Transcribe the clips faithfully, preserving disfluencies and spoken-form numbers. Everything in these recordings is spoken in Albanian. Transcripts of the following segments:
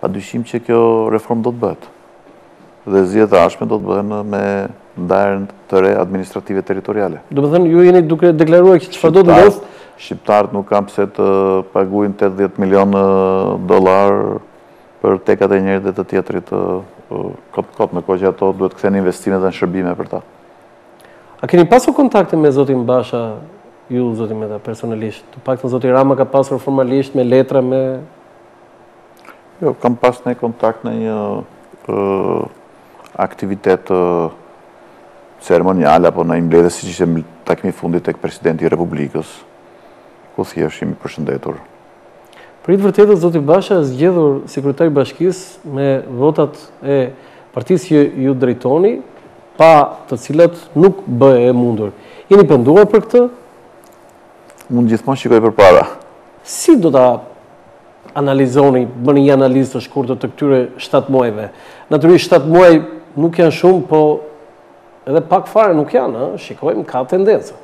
Pa dyshim që kjo reform do të bëhet. Dhe zgjedhjet e ardhshme do të bëhen me ndarjen të re administrative territoriale. Do të thënë ju jeni duke deklaruar që çfarë do të ndodh? Shqiptarët nuk kanë pse të paguajnë tetëdhjetë milionë dollar për tekat e njërit dhe të tjetrit kot-kot, me kohë që ato duhet kthehen investime dhe në shërbime për ta. A keni pasur kontakte me zotin Basha, ju zotin Meta, personalisht? Të paktën zoti Rama ka pasur formalisht me letra me... Jo, kam pas në kontakt në një uh, aktivitet uh, ceremonial apo në mbledhje siç ishte takimi fundit tek presidenti i Republikës, ku thjesht jemi përshëndetur. Për të vërtetë zoti Basha është zgjedhur sekretari i bashkisë me votat e partisë që ju drejtoni, pa të cilat nuk bëhe e mundur. Jeni penduar për këtë? Unë gjithmonë shikoj përpara. Si do ta analizoni, bëni një analizë të shkurtër të këtyre shtatë muajve? Natyrisht shtatë muaj nuk janë shumë, po edhe pak fare nuk janë, ëh, shikojmë ka tendencë.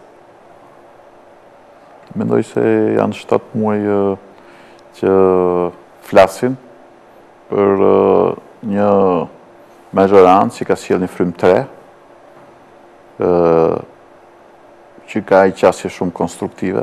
Mendoj se janë shtatë muaj që flasin për një majorancë që ka sjellë një frymë tre, që ka i qasje shumë konstruktive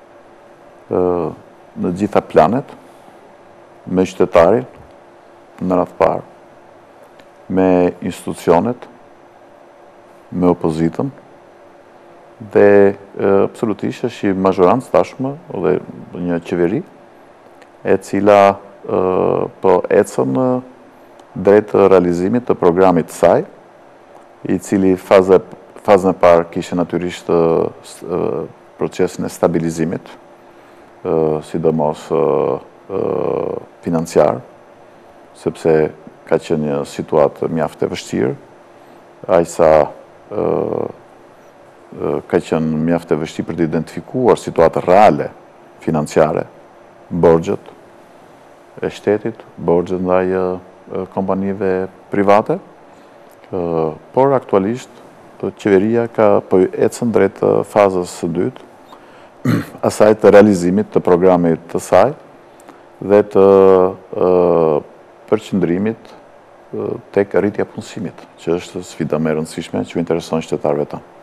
në gjitha planet, me qytetarin në radhë parë, me institucionet, me opozitën, dhe absolutisht është një majorancë tashmë dhe një qeveri e cila po ecën drejt realizimit të programit të saj, i cili fazën e parë kishte natyrisht procesin e stabilizimit, sidomos financiar, sepse ka qenë një situatë mjaft e vështirë, aq sa ka qenë mjaft e vështirë për të identifikuar situatë reale financiare, borxhet e shtetit, borxhet ndaj kompanive private, por aktualisht qeveria ka po ecën drejt fazës së dytë, asaj të realizimit të programit të saj dhe të përqendrimit tek rritja punësimit, që është sfida më e rëndësishme që intereson qytetarëve tanë.